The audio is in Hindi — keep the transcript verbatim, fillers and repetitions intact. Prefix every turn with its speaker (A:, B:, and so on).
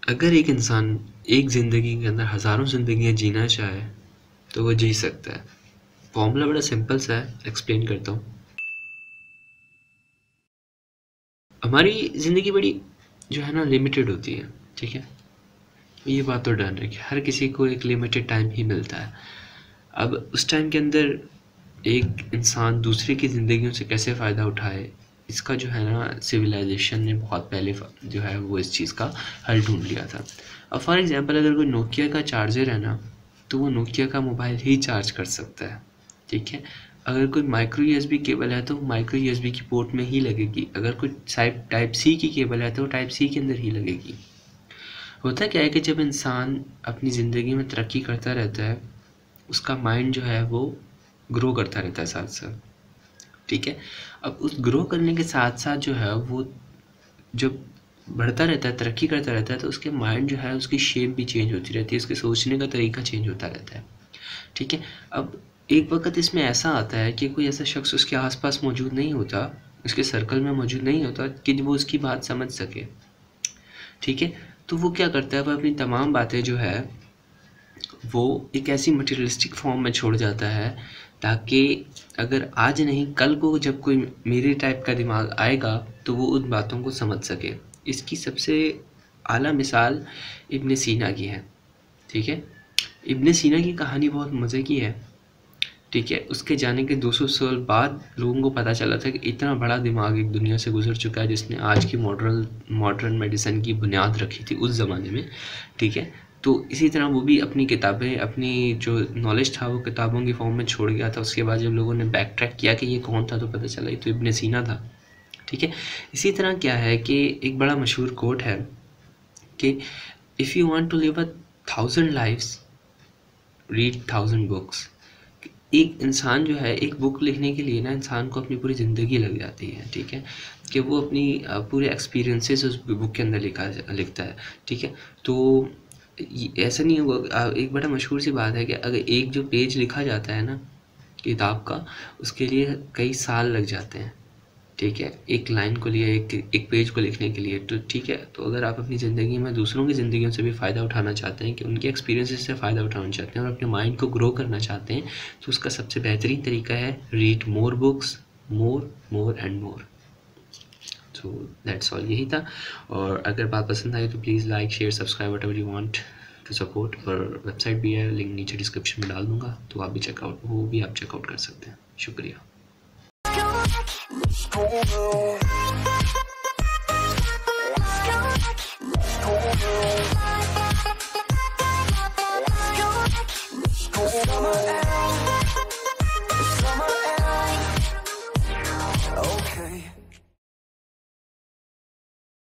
A: अगर एक इंसान एक ज़िंदगी के अंदर हज़ारों ज़िंदगियाँ जीना चाहे तो वो जी सकता है। फॉर्मूला बड़ा सिंपल सा है, एक्सप्लेन करता हूँ। हमारी ज़िंदगी बड़ी जो है ना लिमिटेड होती है, ठीक है। ये बात तो डन है कि हर किसी को एक लिमिटेड टाइम ही मिलता है। अब उस टाइम के अंदर एक इंसान दूसरे की ज़िंदगियों से कैसे फ़ायदा उठाए, इसका जो है ना सिविलाइजेशन ने बहुत पहले जो है वो इस चीज़ का हल ढूंढ लिया था। अब फॉर एग्जांपल अगर कोई नोकिया का चार्जर है ना, तो वो नोकिया का मोबाइल ही चार्ज कर सकता है, ठीक है। अगर कोई माइक्रो यूएसबी केबल है तो माइक्रो यूएसबी की पोर्ट में ही लगेगी। अगर कोई टाइप टाइप सी की केबल है तो टाइप सी के अंदर ही लगेगी। होता क्या है कि जब इंसान अपनी ज़िंदगी में तरक्की करता रहता है, उसका माइंड जो है वो ग्रो करता रहता है साथ साथ, ठीक है। अब उस ग्रो करने के साथ साथ जो है वो जब बढ़ता रहता है, तरक्की करता रहता है, तो उसके माइंड जो है उसकी शेप भी चेंज होती रहती है, उसके सोचने का तरीका चेंज होता रहता है, ठीक है। अब एक वक्त इसमें ऐसा आता है कि कोई ऐसा शख्स उसके आसपास मौजूद नहीं होता, उसके सर्कल में मौजूद नहीं होता कि वो उसकी बात समझ सके, ठीक है। तो वो क्या करता है, वो अपनी तमाम बातें जो है वो एक ऐसी मटेरियलिस्टिक फॉर्म में छोड़ जाता है, ताकि अगर आज नहीं कल को जब कोई मेरे टाइप का दिमाग आएगा तो वो उन बातों को समझ सके। इसकी सबसे आला मिसाल इब्न सीना की है, ठीक है। इब्न सीना की कहानी बहुत मज़े की है, ठीक है। उसके जाने के दो सौ साल बाद लोगों को पता चला था कि इतना बड़ा दिमाग एक दुनिया से गुजर चुका है जिसने आज की मॉडर्न मॉडर्न मेडिसिन की बुनियाद रखी थी उस ज़माने में, ठीक है। तो इसी तरह वो भी अपनी किताबें, अपनी जो नॉलेज था वो किताबों की फॉर्म में छोड़ गया था। उसके बाद जब लोगों ने बैक ट्रैक किया कि ये कौन था तो पता चला ये तो इब्न सीना था, ठीक है। इसी तरह क्या है कि एक बड़ा मशहूर कोट है कि if you want to live a thousand lives read thousand books. एक इंसान जो है एक बुक लिखने के लिए ना इंसान को अपनी पूरी ज़िंदगी लग जाती है, ठीक है, कि वो अपनी पूरे एक्सपीरियंसेस उस बुक के अंदर लिखा लिखता है, ठीक है। तो ऐसा नहीं होगा। एक बड़ा मशहूर सी बात है कि अगर एक जो पेज लिखा जाता है ना किताब का, उसके लिए कई साल लग जाते हैं, ठीक है, एक लाइन को लिए, एक एक पेज को लिखने के लिए, तो ठीक है। तो अगर आप अपनी ज़िंदगी में दूसरों की ज़िंदगियों से भी फ़ायदा उठाना चाहते हैं, कि उनके एक्सपीरियंसेस से फ़ायदा उठाना चाहते हैं और अपने माइंड को ग्रो करना चाहते हैं, तो उसका सबसे बेहतरीन तरीका है read more books, more more and more. So that's all, यही था। और अगर बात पसंद आई तो please like share subscribe whatever you want to support. और वेबसाइट भी है, लिंक नीचे डिस्क्रिप्शन में डाल दूँगा, तो आप भी चेकआउट वो भी आप चेकआउट कर सकते हैं। शुक्रिया।
B: Let's go.